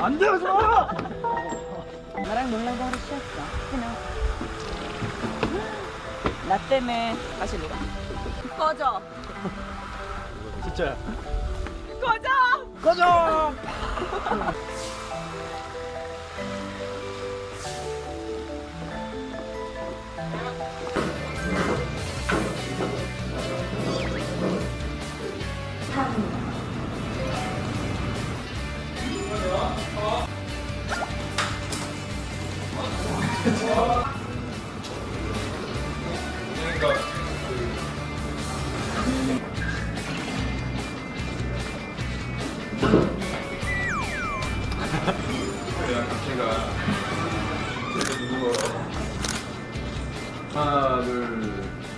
안 돼, 하지 마! 나랑 놀라고 하루 쉬었어. 끊어. 나 때문에 다시 놀아. 꺼져. 진짜야. 꺼져. 꺼져! 하나, 둘.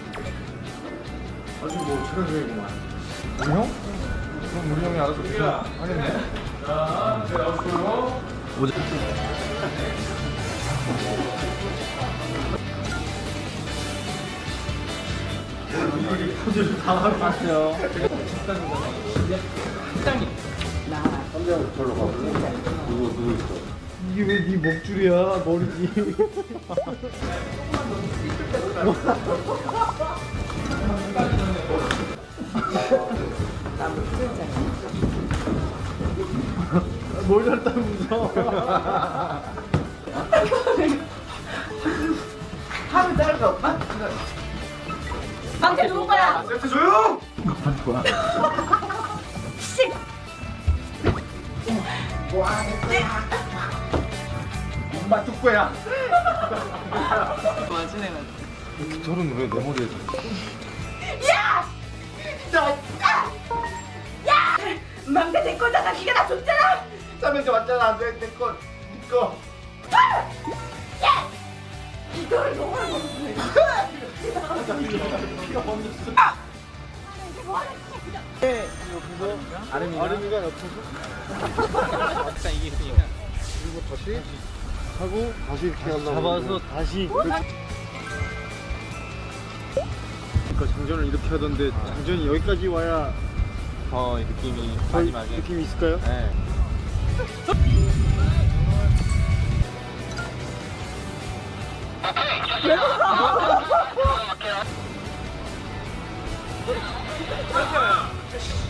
아주 뭐 촬영 중이구만. 우리 형? 그럼 우리 형이 알아서 하겠네. 자, 이제 나오시고요. 오자. 이 포즈를 다 하고 봤어요. 한명 절로 가볼래? 누구 있어? 이게 왜 네 목줄이야? 머리지. 뭘 잘따면서 하면 자를 거 없나? 망태 누구 거야? 세트 줘요! 뭐야? 씨. 엄마 뚝배야. 맞으네. 저런 왜 내 머리에 줘? 야! 너, 야! 망태 내 거잖아. 네가 나 줬잖아. 짜면서 왔잖아. 내 거. 야! 이걸 너무 먹었네. 아름이가 옆에서 막상 이게 있으니까. 그리고 다시 하고 다시 이렇게 하려고 잡아서 다시. 그러니까 장전을 이렇게 하던데 장전이 여기까지 와야 더 느낌이 저희 마지막에. 느낌이 있을까요? 네. 왜